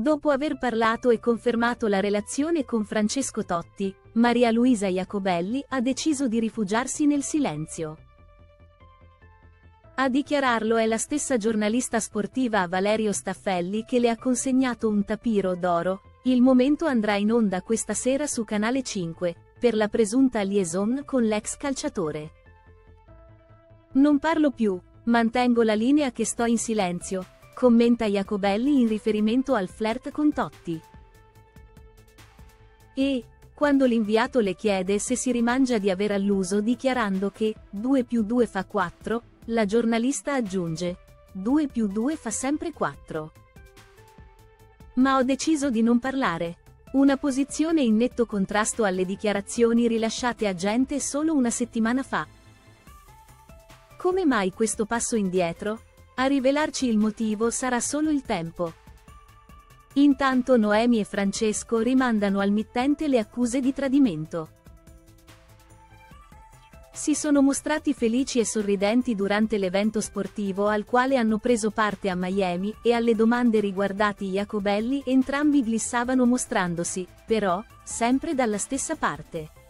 Dopo aver parlato e confermato la relazione con Francesco Totti, Maria Luisa Jacobelli ha deciso di rifugiarsi nel silenzio. A dichiararlo è la stessa giornalista sportiva Valerio Staffelli che le ha consegnato un tapiro d'oro. Il momento andrà in onda questa sera su Canale 5, per la presunta liaison con l'ex calciatore. Non parlo più, mantengo la linea che sto in silenzio, commenta Jacobelli in riferimento al flirt con Totti. E, quando l'inviato le chiede se si rimangia di aver alluso dichiarando che 2 più 2 fa 4, la giornalista aggiunge: 2 più 2 fa sempre 4. Ma ho deciso di non parlare. Una posizione in netto contrasto alle dichiarazioni rilasciate a Gente solo una settimana fa. Come mai questo passo indietro? A rivelarci il motivo sarà solo il tempo. Intanto Noemi e Francesco rimandano al mittente le accuse di tradimento. Si sono mostrati felici e sorridenti durante l'evento sportivo al quale hanno preso parte a Miami, e alle domande riguardanti Jacobelli entrambi glissavano mostrandosi, però, sempre dalla stessa parte.